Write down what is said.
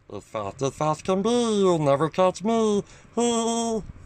As fast can be, you'll never catch me.